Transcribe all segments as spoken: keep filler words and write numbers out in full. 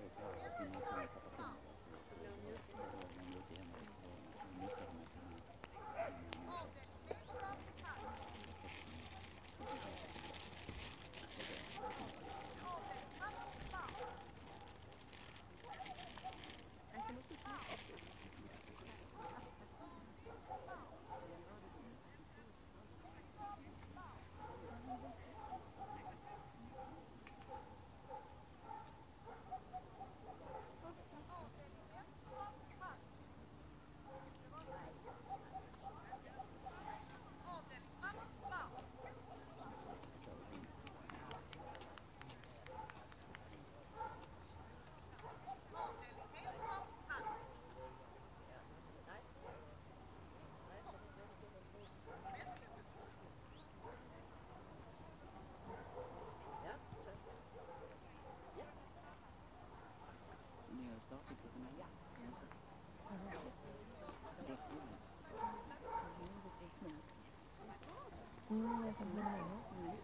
Mm, jag kan bli med. Mm.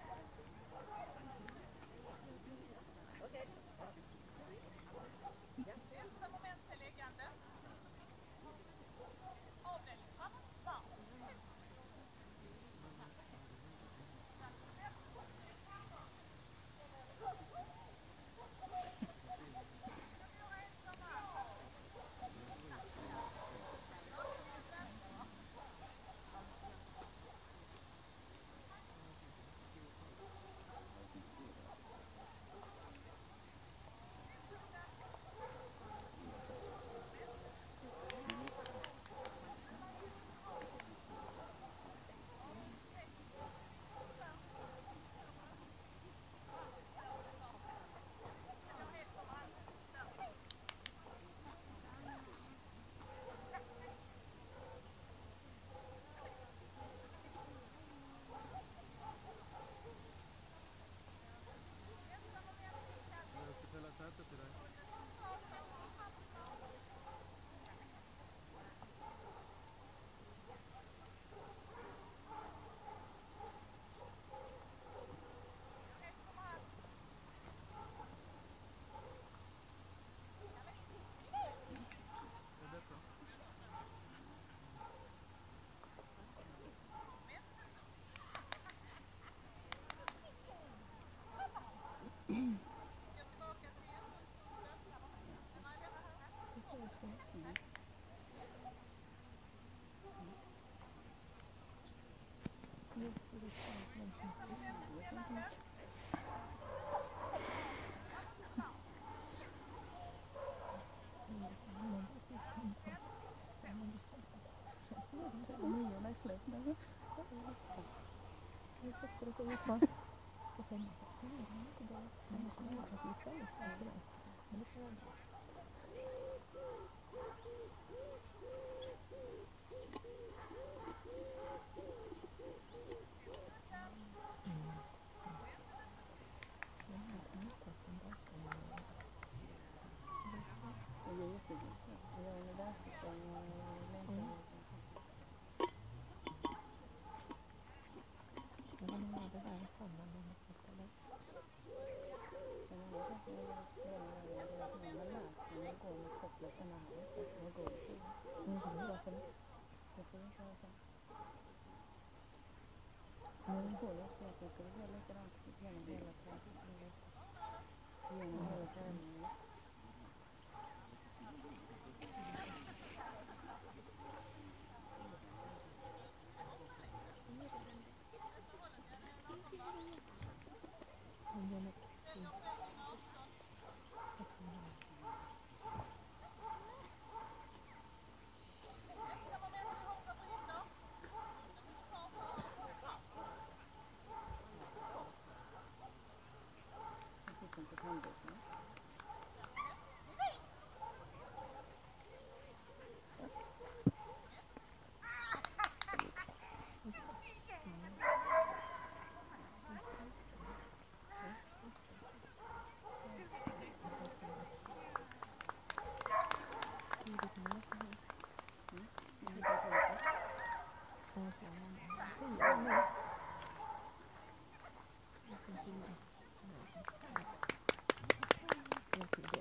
Niorna är slut nu. Jag sätter det på kvar. Och sen är det inte bra. Men jag kommer att lyfta ut det. Men det får jag bra. Det är jättegott. Jag gör det där så ska jag längta. Jag har nog det där samman med vad som ska ställa. Men annars är det att man märker går med kopplet den här så att det går så. Mm, det är varför det. Det får inte vara så. Men det går ju också att man ska göra likadant genom hela tiden. Genom hela tiden.